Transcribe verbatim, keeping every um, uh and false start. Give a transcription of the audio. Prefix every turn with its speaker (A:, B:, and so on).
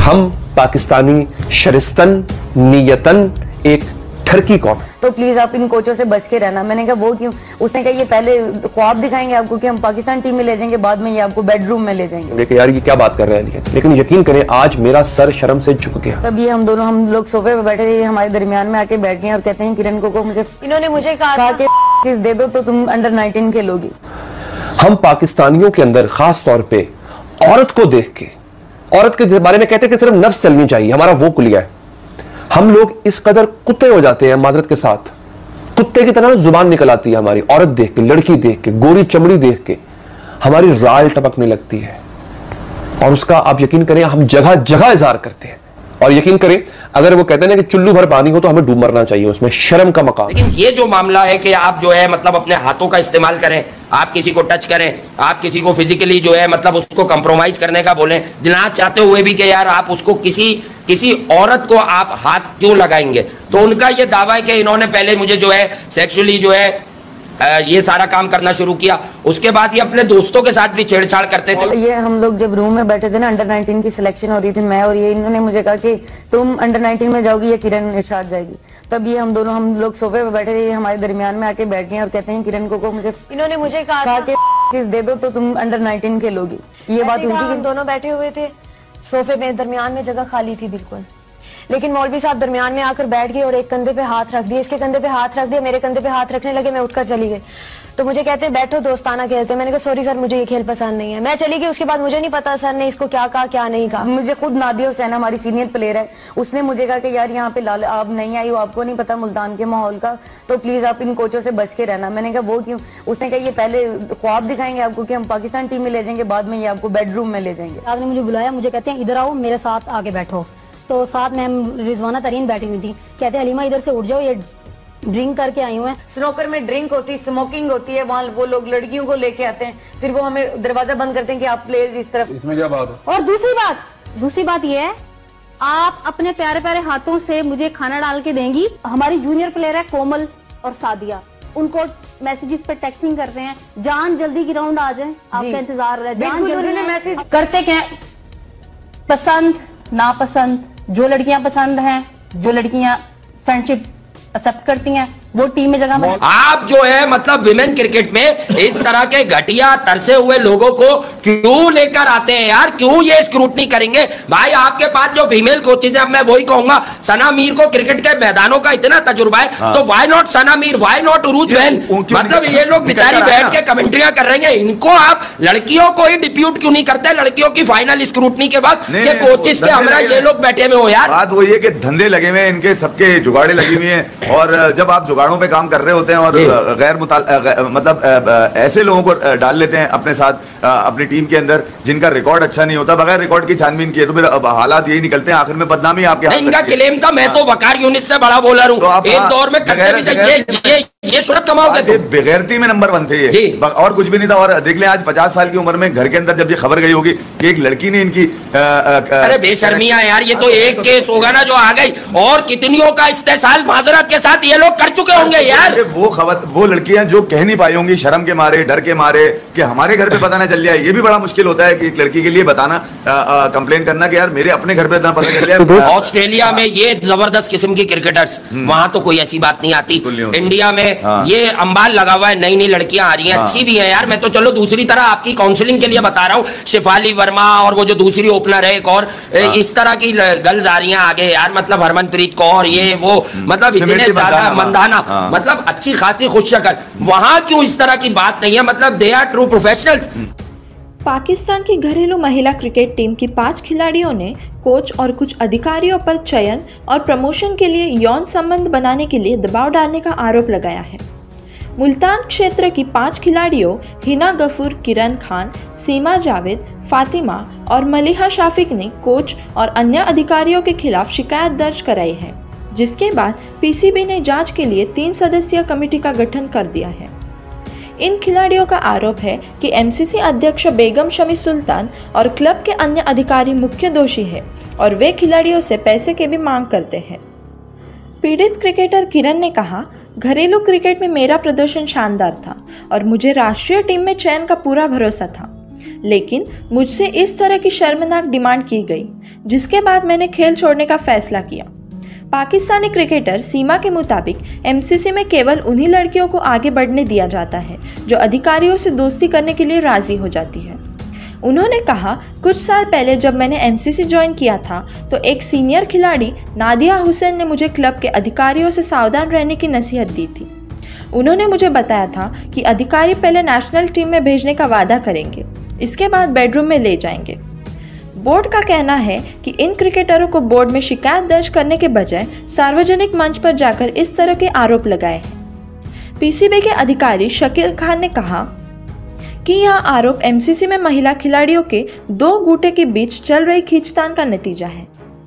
A: हम पाकिस्तानी शरिस्तन नीयतन एक ठरकी कौम।
B: तो प्लीज आप इन कोचों से बच के रहना। मैंने कहा वो क्यों? उसने कहा ये पहले ख्वाब दिखाएंगे आपको कि हम पाकिस्तान टीम में ले जाएंगे, बाद में ये आपको बेडरूम में ले जाएंगे।
A: देखिए यार ये क्या बात कर रहे हैं, लेकिन यकीन करें आज मेरा सर शर्म से झुक गया।
B: तब ये हम दोनों हम लोग सोफे पे बैठे थे, हमारे दरमियान में आके बैठ गए और कहते हैं किरण को, को मुझे इन्होंने मुझे कहा कि दे दो तो तुम अंडर नाइनटीन खेलोगी।
A: हम पाकिस्तानियों के अंदर खास तौर पे औरत को देख के, औरत के बारे में कहते हैं कि सिर्फ नफ्स चलनी चाहिए, हमारा वो कुलिया है। हम लोग इस कदर कुत्ते हो जाते हैं, माजरत के साथ कुत्ते की तरह जुबान निकल आती है हमारी औरत देख के, लड़की देख के, गोरी चमड़ी देख के हमारी राल टपकने लगती है और उसका आप यकीन करें हम जगह जगह इजहार करते हैं। और यकीन करें अगर वो कहते हैं ना कि चुल्लू भर पानी हो तो हमें डूब मरना चाहिए, उसमें शर्म का मकाम।
C: लेकिन ये जो मामला है कि आप जो है मतलब अपने हाथों का इस्तेमाल करें, आप किसी को टच करें, आप किसी को फिजिकली जो है मतलब उसको कंप्रोमाइज करने का बोलें, ना चाहते हुए भी कि यार आप उसको किसी किसी औरत को आप हाथ क्यों लगाएंगे। तो उनका ये दावा है कि इन्होंने पहले मुझे जो है सेक्सुअली जो है ये सारा काम करना शुरू किया, उसके बाद ये अपने दोस्तों के साथ भी छेड़छाड़ करते थे।
B: ये हम लोग जब रूम में बैठे थे ना, अंडर नाइनटीन की सिलेक्शन हो रही थी, मैं और ये, इन्होंने मुझे कहा कि तुम अंडर नाइनटीन में जाओगी या किरण इरशाद जाएगी। तब ये हम दोनों हम लोग सोफे पे बैठे थे, हमारे दरमियान में आके बैठ गए और कहते हैं किरण को, को मुझे इन्होंने मुझे कहा कि दे दो तो तुम अंडर नाइनटीन खेलोगी। ये बात हुई थी। हम दोनों बैठे हुए थे सोफे में, दरमियान में जगह खाली थी बिल्कुल, लेकिन मौलवी साहब दरमियान में आकर बैठ गए और एक कंधे पे हाथ रख दिए, इसके कंधे पे हाथ रख दिया, मेरे कंधे पे हाथ रखने लगे, मैं उठकर चली गई। तो मुझे कहते हैं बैठो, दोस्ताना कहते हैं। मैंने कहा सॉरी सर मुझे ये खेल पसंद नहीं है, मैं चली गई। उसके बाद मुझे नहीं पता सर ने इसको क्या कहा क्या नहीं कहा। मुझे खुद नादिया हुसैन हमारी सीनियर प्लेयर है, उसने मुझे कहा कि यार यहाँ पे लाल आप नहीं आई हो, आपको नहीं पता मुल्तान के माहौल का, तो प्लीज आप इन कोचों से बच के रहना। मैंने कहा वो क्यों? उसने कहा ये पहले ख्वाब दिखाएंगे आपको कि हम पाकिस्तान टीम में ले जाएंगे, बाद में ये आपको बेडरूम में ले जाएंगे।
D: आपने मुझे बुलाया, मुझे कहते हैं इधर आओ मेरे साथ आके बैठो। तो साथ में रिजवाना तरीन बैठी हुई थी, कहते हैं हलीमा इधर से उठ जाओ, ये ड्रिंक करके आई हुए हैं।
B: स्नोकर में ड्रिंक होती है, स्मोकिंग होती है, वहाँ वो लोग लड़कियों को लेके आते हैं, फिर वो हमें दरवाजा बंद करते हैं कि आप प्लेयर्स इस तरफ।
E: इसमें क्या बात है?
D: और दूसरी बात दूसरी बात ये है, आप अपने प्यारे प्यारे हाथों से मुझे खाना डाल के देंगी। हमारी जूनियर प्लेयर है कोमल और सादिया, उनको मैसेजेस पे टेक्सिंग करते हैं, जान जल्दी ग्राउंड आ जाए, आपका इंतजार रहे, जान जल्दी मैसेज करते क्या पसंद नापसंद, जो लड़कियां पसंद हैं, जो लड़कियां फ्रेंडशिप एक्सेप्ट करती हैं, वो टीम में जगह।
C: आप जो है मतलब विमेन क्रिकेट में इस तरह के घटिया तरसे हुए लोगों को क्यों लेकर आते हैं यार? क्यों ये स्क्रूटनी करेंगे भाई? आपके पास जो फीमेल कोचेज है, मैं वही कहूंगा, सना मीर को क्रिकेट के मैदानों का इतना तजुर्बा है, हाँ। तो why not Sana Mir, why not Urooj बहन? मतलब ये लोग बेचारी बैठ के कमेंट्रियां कर रहे हैं, इनको आप लड़कियों को ही डिप्यूट क्यों नहीं करते? लड़कियों की फाइनल स्क्रूटनी के वक्त ये कोचेज के हमरा ये लोग बैठे हुए हो यार।
E: बात वो ये कि धंधे लगे हुए हैं इनके, सबके जुगाड़े लगी हुई है, और जब आप जुगाड़ों पे काम कर रहे होते हैं और गैर मतलब ऐसे लोगों को डाल लेते हैं अपने साथ अपनी टीम के अंदर जिनका रिकॉर्ड अच्छा नहीं होता, बगैर रिकॉर्ड की छानबीन किए, तो फिर हालात यही निकलते हैं, आखिर में बदनामी आपके हाथ।
C: इनका क्लेम था मैं तो वकार यूनिस से बड़ा बॉलर हूं, एक दौर में करते भी थे, ये ये ये शोहरत कमाओगे।
E: बेगैरती में नंबर वन थे ये, और कुछ भी नहीं था। और देख लें आज पचास साल की उम्र में घर के अंदर जब ये खबर गई होगी कि एक लड़की ने इनकी आ, आ,
C: अरे बेशर्मियां यार, ये तो एक केस होगा ना जो आ गई, और कितनियों का इस्तेसाल माजरत के साथ ये लोग कर चुके होंगे यार।
E: वो खबर वो लड़कियां जो कह नहीं पाई होंगी शर्म के मारे, डर के मारे कि हमारे घर पे पता ना चल जाए। ये भी बड़ा मुश्किल होता है कि एक लड़की के लिए बताना, कंप्लेन करना कि यार मेरे अपने घर पे ना पता चल जाए।
C: ऑस्ट्रेलिया में ये जबरदस्त किस्म की क्रिकेटर्स, वहां तो कोई ऐसी बात नहीं आती। इंडिया में ये अंबाल लगा हुआ है, नई नई लड़कियां आ रही हैं, अच्छी भी है यार। मैं तो चलो दूसरी तरह आपकी काउंसलिंग के लिए बता रहा हूँ, शिफाली वर्मा और वो जो दूसरी ओपनर है एक और, इस तरह की गर्ल्स आ रही हैं आगे यार, मतलब हरमनप्रीत कौर, ये वो, मतलब इतने ज्यादा मंदाना, मतलब अच्छी खासी खुश शक्ल। वहां क्यों इस तरह की बात नहीं है? मतलब they are true professionals.
F: Pakistan की घरेलू महिला क्रिकेट टीम की पांच खिलाड़ियों ने कोच और कुछ अधिकारियों पर चयन और प्रमोशन के लिए यौन संबंध बनाने के लिए दबाव डालने का आरोप लगाया है। मुल्तान क्षेत्र की पांच खिलाड़ियों हिना गफूर, किरण खान, सीमा जावेद, फातिमा और मलिहा शाफिक ने कोच और अन्य अधिकारियों के खिलाफ शिकायत दर्ज कराई है, जिसके बाद पीसीबी ने जांच के लिए तीन सदस्यीय कमेटी का गठन कर दिया है। इन खिलाड़ियों का आरोप है कि एमसीसी अध्यक्ष बेगम शमी सुल्तान और क्लब के अन्य अधिकारी मुख्य दोषी हैं और वे खिलाड़ियों से पैसे की भी मांग करते हैं। पीड़ित क्रिकेटर किरण ने कहा, घरेलू क्रिकेट में मेरा प्रदर्शन शानदार था और मुझे राष्ट्रीय टीम में चयन का पूरा भरोसा था। लेकिन मुझसे इस तरह की शर्मनाक डिमांड की गई, जिसके बाद मैंने खेल छोड़ने का फैसला किया। पाकिस्तानी क्रिकेटर सीमा के मुताबिक एमसीसी में केवल उन्हीं लड़कियों को आगे बढ़ने दिया जाता है जो अधिकारियों से दोस्ती करने के लिए राजी हो जाती है। उन्होंने कहा, कुछ साल पहले जब मैंने एमसीसी ज्वाइन किया था तो एक सीनियर खिलाड़ी नादिया हुसैन ने मुझे क्लब के अधिकारियों से सावधान रहने की नसीहत दी थी। उन्होंने मुझे बताया था कि अधिकारी पहले नेशनल टीम में भेजने का वादा करेंगे, इसके बाद बेडरूम में ले जाएंगे। बोर्ड का कहना है कि इन क्रिकेटरों को बोर्ड में शिकायत दर्ज करने के बजाय सार्वजनिक मंच पर जाकर इस तरह के आरोप लगाए हैं। पीसीबी के अधिकारी शकील खान ने कहा कि यह आरोप एमसीसी में महिला खिलाड़ियों के दो गुटे के बीच चल रही खींचतान का नतीजा है।